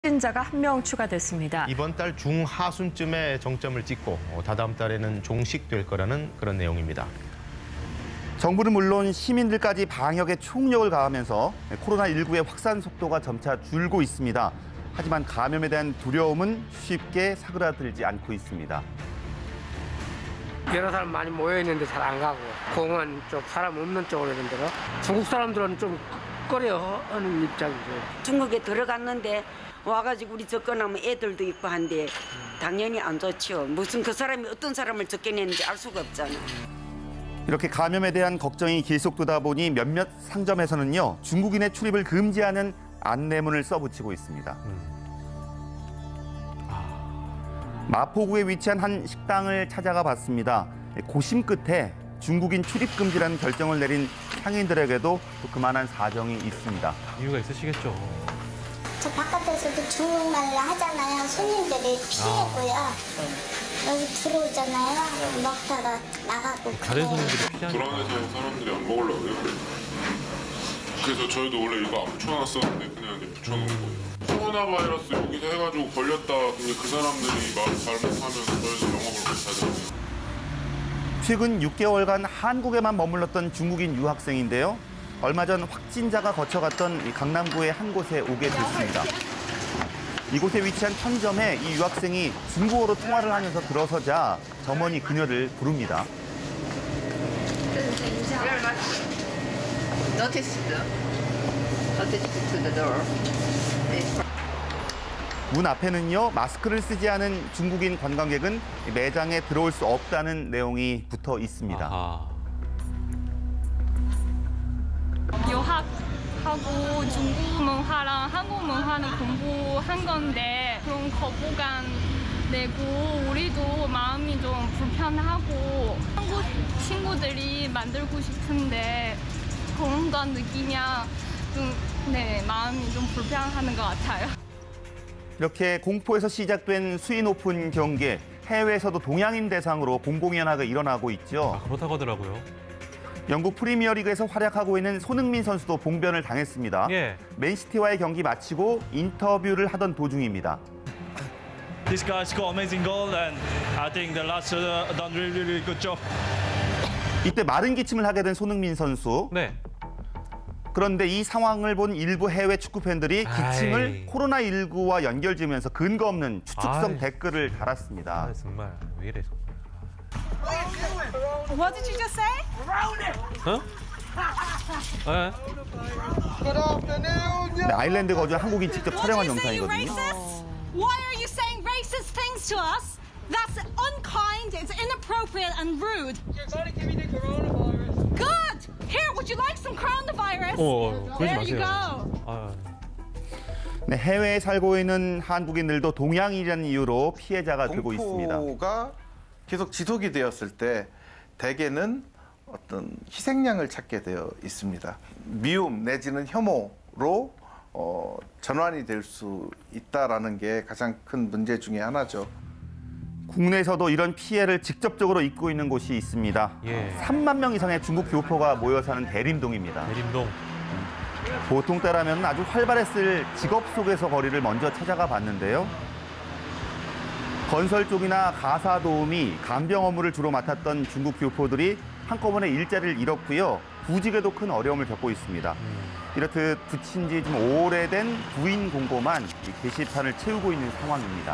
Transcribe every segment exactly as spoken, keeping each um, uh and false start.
확진자가 한 명 추가됐습니다. 이번 달 중하순쯤에 정점을 찍고 다다음 달에는 종식될 거라는 그런 내용입니다. 정부는 물론 시민들까지 방역에 총력을 가하면서 코로나십구의 확산 속도가 점차 줄고 있습니다. 하지만 감염에 대한 두려움은 쉽게 사그라들지 않고 있습니다. 여러 사람 많이 모여 있는데 잘 안 가고 공원 쪽 사람 없는 쪽으로 이런 데로 중국 사람들은 좀 꺼려하는 입장이죠. 중국에 들어갔는데 와가지고 우리 접근하면 애들도 있고 한데 당연히 안 좋죠. 무슨 그 사람이 어떤 사람을 접견했는지 알 수가 없잖아. 이렇게 감염에 대한 걱정이 계속되다 보니 몇몇 상점에서는요, 중국인의 출입을 금지하는 안내문을 써붙이고 있습니다. 음. 아... 마포구에 위치한 한 식당을 찾아가 봤습니다. 고심 끝에 중국인 출입 금지라는 결정을 내린 상인들에게도 또 그만한 사정이 있습니다. 이유가 있으시겠죠. 저 바깥에서도 중국말을 하잖아요. 손님들이 피했고요. 아. 여기 들어오잖아요. 먹다가 나가고. 다른 손님들이 피하니까. 불안해서 사람들이 안 먹으려고 그래요. 그래서 저희도 원래 이거 안 붙여놨었는데 그냥 이제 붙여놓은 거예요. 코로나 바이러스 여기서 해가지고 걸렸다. 근데 그 사람들이 말 잘못하면 저희도 영업을 못하잖아요. 최근 육 개월간 한국에만 머물렀던 중국인 유학생인데요. 얼마 전 확진자가 거쳐갔던 이 강남구의 한 곳에 오게 됐습니다. 이곳에 위치한 편점에 이 유학생이 중국어로 통화를 하면서 들어서자 점원이 그녀를 부릅니다. 문 앞에는요, 마스크를 쓰지 않은 중국인 관광객은 매장에 들어올 수 없다는 내용이 붙어 있습니다. 아하. 유학하고 중국 문화랑 한국 문화는 공부한 건데 그런 거부감 내고 우리도 마음이 좀 불편하고 한국 친구들이 만들고 싶은데 그런 거 느끼면 좀 네, 마음이 좀 불편하는 것 같아요. 이렇게 공포에서 시작된 수위 높은 경계, 해외에서도 동양인 대상으로 공공연하게 일어나고 있죠. 아, 그렇다고 하더라고요. 영국 프리미어리그에서 활약하고 있는 손흥민 선수도 봉변을 당했습니다. 예. 맨시티와의 경기 마치고 인터뷰를 하던 도중입니다. This guy scored amazing goal and I think the lads done really really good job. 이때 마른 기침을 하게 된 손흥민 선수. 네. 그런데 이 상황을 본 일부 해외 축구 팬들이 기침을 아이. 코로나십구와 연결지으면서 근거 없는 추측성 아이. 댓글을 달았습니다. 아, 정말 왜 이래 정말. What did you just say? 어? 네. 네, 아일랜드 거주한 한국인 직접 촬영한 영상이거든요. Why are you saying racist things to us? That's unkind, it's inappropriate and rude. You're going to give me the coronavirus. Good! Here, would you like some coronavirus? 어, 그러지 There you 마세요. go. 아. 네, 해외에 살고 있는 한국인들도 동양인이라는 이유로 피해자가 되고 있습니다. 공포가 계속 지속이 되었을 때 대개는 어떤 희생양을 찾게 되어 있습니다. 미움 내지는 혐오로 어, 전환이 될 수 있다라는 게 가장 큰 문제 중에 하나죠. 국내에서도 이런 피해를 직접적으로 입고 있는 곳이 있습니다. 예. 삼만 명 이상의 중국 교포가 모여 사는 대림동입니다. 대림동. 보통 때라면 아주 활발했을 직업 속에서 거리를 먼저 찾아가 봤는데요. 건설 쪽이나 가사 도우미, 간병 업무를 주로 맡았던 중국 교포들이 한꺼번에 일자리를 잃었고요. 구직에도 큰 어려움을 겪고 있습니다. 이렇듯 붙인 지 좀 오래된 부인 공고만 게시판을 채우고 있는 상황입니다.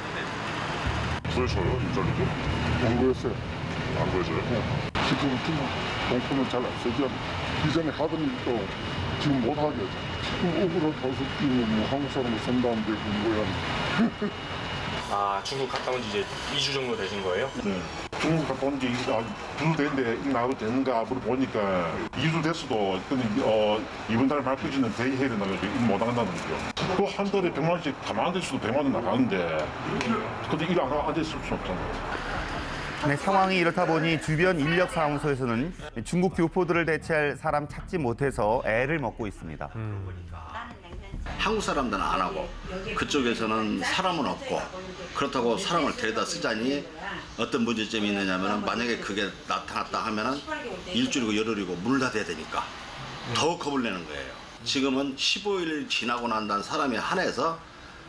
왜 저요? 일자리죠? 안 구했어요. 안 구해줘요? 네. 지금 공포는 잘 없어져. 이전에 하던 일도 지금 못 하게. 지금 억울해서 뛰면 뭐 한국 사람을 선다는데 뭐야. 아, 중국 갔다 온 지 이제 이 주 정도 되신 거예요? 네. 중국 갔다 온 지 이 주 됐는데 나도 되는가 물어보니까 이 주 됐어도 어, 이번 달 말까지는 대회를 나가지고 일 못 한다는 거죠. 또 한 달에 백만 원씩 가만 안 됐어도 백만 원 나가는데 근데 일 안 안 됐을 수 없잖아요. 네, 상황이 이렇다 보니 주변 인력사무소에서는 중국 교포들을 대체할 사람 찾지 못해서 애를 먹고 있습니다. 음. 한국 사람들은 안 하고 그쪽에서는 사람은 없고 그렇다고 사람을 데려다 쓰자니 어떤 문제점이 있느냐면 만약에 그게 나타났다 하면은 일주일이고 열흘이고 문을 닫아야 되니까 더 겁을 내는 거예요. 지금은 십오 일 지나고 난 다음 사람이 한해서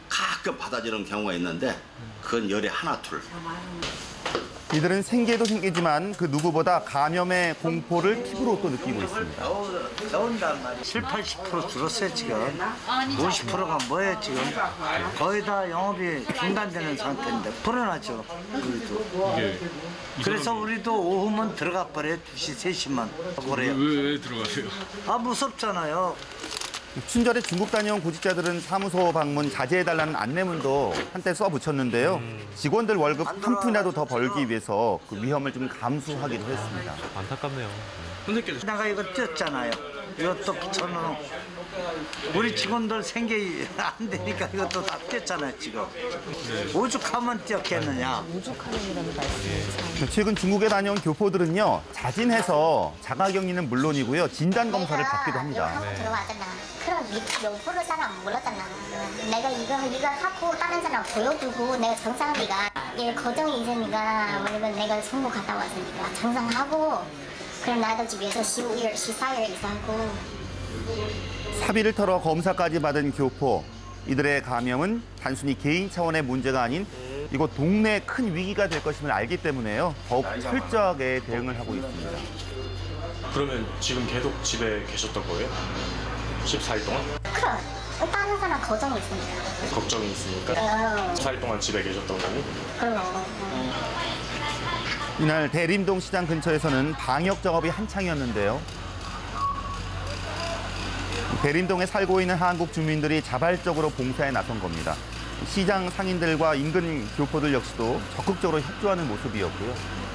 가끔 받아지는 경우가 있는데 그건 열에 하나 둘. 이들은 생계도 생기지만 그 누구보다 감염의 공포를 피부로 또 느끼고 있습니다. 칠, 팔십 퍼센트 줄었어요 지금. 오십 퍼센트가 뭐예요 지금. 거의 다 영업이 중단되는 상태인데 불안하죠 우리도. 이게 그래서 우리도 오후면 들어가 버려요. 두 시, 세 시만 그래요. 왜, 왜 들어가세요? 아 무섭잖아요. 춘절에 중국 다녀온 구직자들은 사무소 방문 자제해달라는 안내문도 한때 써붙였는데요. 직원들 월급 한 푼이라도 더 벌기 위해서 그 위험을 좀 감수하기도 했습니다. 안타깝네요. 내가 이거 띄었잖아요. 이것도 붙여놓은 우리 직원들 생계 안 되니까 이것도 다 띄었잖아요 지금. 오죽하면 띄었겠느냐. 오죽하면이라는 말씀이죠. 최근 중국에 다녀온 교포들은요. 자진해서 자가격리는 물론이고요. 진단검사를 받기도 합니다. 하고 들어가잖아. 그럼 요 프로 사람 몰랐잖아. 내가 이거 이거 하고 다른 사람 보여주고 내가 정상비가 얘 거정이 있으니까 뭐냐면 내가 중국 갔다 왔으니까 정상하고 그럼 나도 집에서 십오 일, 십사 일 이상하고. 사비를 털어 검사까지 받은 교포. 이들의 감염은 단순히 개인 차원의 문제가 아닌 이곳 동네 큰 위기가 될 것임을 알기 때문에요. 더욱 철저하게 대응을 하고 있습니다. 그러면 지금 계속 집에 계셨던 거예요? 십사 일 동안? 그럼 다른 사람 거정이 있으니까. 걱정이 있으니까? 어. 십사 일 동안 집에 계셨던 거니? 그럼. 이날 대림동 시장 근처에서는 방역 작업이 한창이었는데요. 대림동에 살고 있는 한국 주민들이 자발적으로 봉사에 나선 겁니다. 시장 상인들과 인근 교포들 역시도 적극적으로 협조하는 모습이었고요.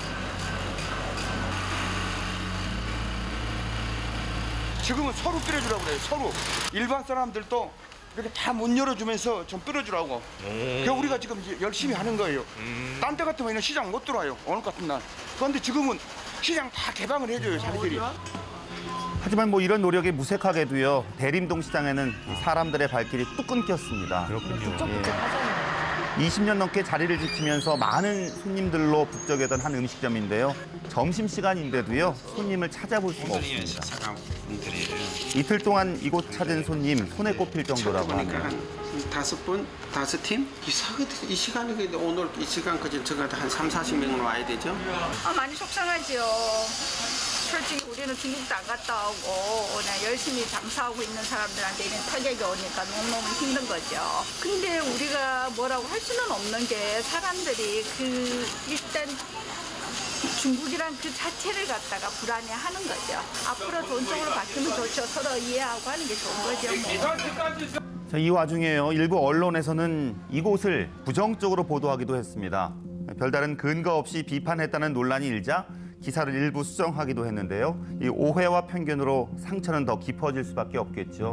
지금은 서로 뿌려주라고 그래요. 서로. 일반 사람들도 이렇게 다 문 열어주면서 좀 뿌려주라고. 음. 그래서 우리가 지금 이제 열심히 하는 거예요. 음. 딴 때 같으면 시장 못 들어와요. 오늘 같은 날. 그런데 지금은 시장 다 개방을 해줘요. 자기들이. 하지만 뭐 이런 노력이 무색하게도요. 대림동 시장에는 사람들의 발길이 뚝 끊겼습니다. 그렇군요. 예. 이십 년 넘게 자리를 지키면서 많은 손님들로 북적이던 한 음식점인데요. 점심시간인데도요. 손님을 찾아볼 수가 없습니다. 이틀 동안 이곳 찾은 손님 손에 꼽힐 정도라고 하네요. 다섯 분, 다섯 팀? 이상하게 이 시간이 오늘 이 시간까지 제가 한 삼, 사십 명은 와야 되죠? 아, 많이 속상하죠. 솔직히 우리는 중국도 안 갔다 오고 그냥 열심히 장사하고 있는 사람들한테 이런 타격이 오니까 너무너무 힘든 거죠. 근데 우리가 뭐라고 할 수는 없는 게 사람들이 그 일단 중국이란 그 자체를 갖다가 불안해하는 거죠. 앞으로 좋은 쪽으로 바뀌면 좋죠. 서로 이해하고 하는 게 좋은 거죠. 뭐. 자, 이 와중에요. 일부 언론에서는 이곳을 부정적으로 보도하기도 했습니다. 별다른 근거 없이 비판했다는 논란이 일자 기사를 일부 수정하기도 했는데요. 이 오해와 편견으로 상처는 더 깊어질 수밖에 없겠죠.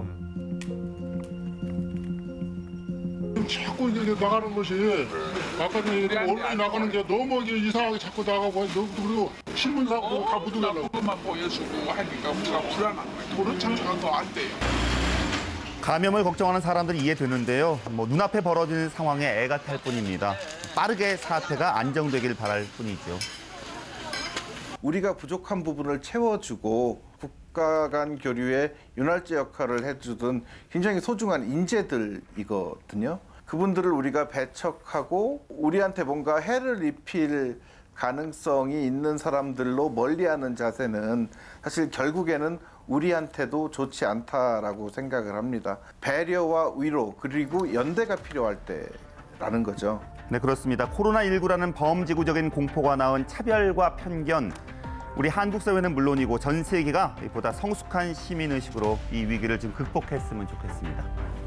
자꾸 이제 나가는 것이 아까 언론이 나가는 게 너무 이상하게 자꾸 나가고 그리고 신문사고 다 묻어달라고. 그것만 보여주고 하니까 우리가 불안한 거예요. 도로 장사가 더 안 돼요. 감염을 걱정하는 사람들이 이해되는데요. 뭐 눈앞에 벌어지는 상황에 애가 탈 뿐입니다. 빠르게 사태가 안정되길 바랄 뿐이죠. 우리가 부족한 부분을 채워주고 국가 간 교류의 윤활제 역할을 해주던 굉장히 소중한 인재들이거든요. 그분들을 우리가 배척하고 우리한테 뭔가 해를 입힐 가능성이 있는 사람들로 멀리하는 자세는 사실 결국에는 우리한테도 좋지 않다라고 생각을 합니다. 배려와 위로 그리고 연대가 필요할 때라는 거죠. 네, 그렇습니다. 코로나십구라는 범지구적인 공포가 낳은 차별과 편견. 우리 한국 사회는 물론이고 전 세계가 보다 성숙한 시민의식으로 이 위기를 좀 극복했으면 좋겠습니다.